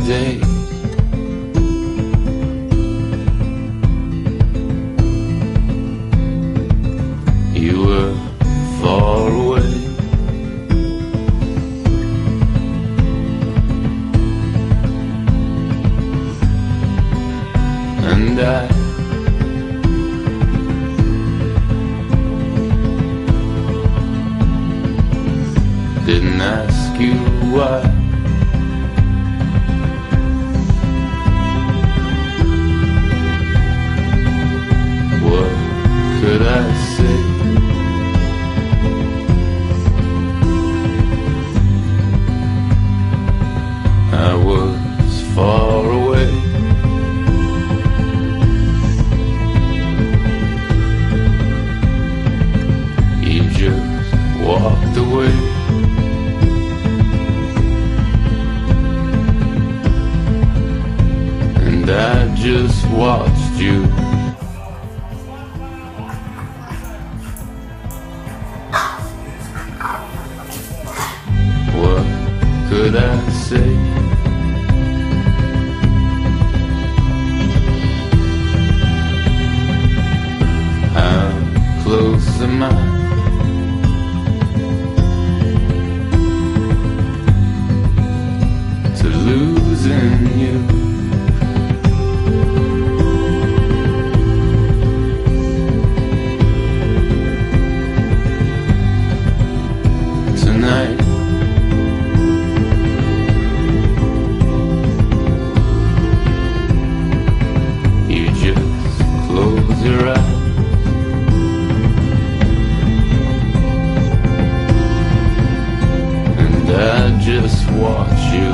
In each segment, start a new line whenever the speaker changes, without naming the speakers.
day. You were far away, and I didn't ask you why. What could I say? I was far away, you just walked away. And I just watched you. What could I say? How close am I to losing you? Tonight, you just close your eyes and I just watch you.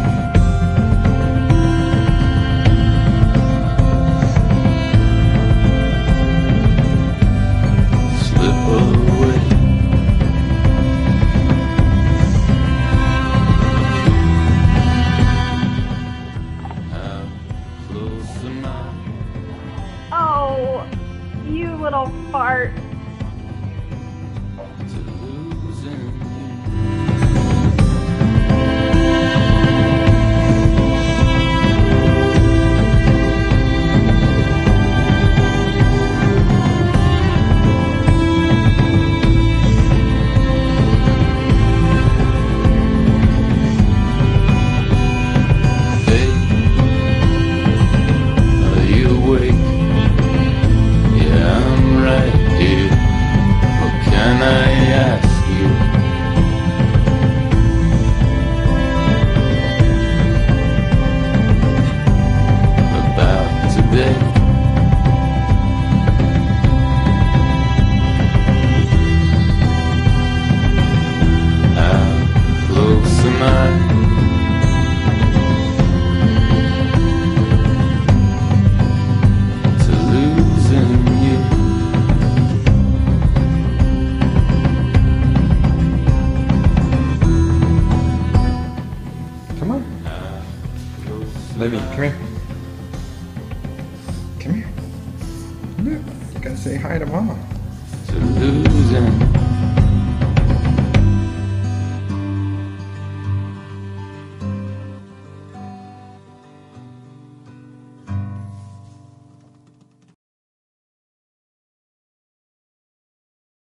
Slip away.
Oh, you little fart.
Livy, come here. Come here. Look, you gotta say hi to Mama.
To losing.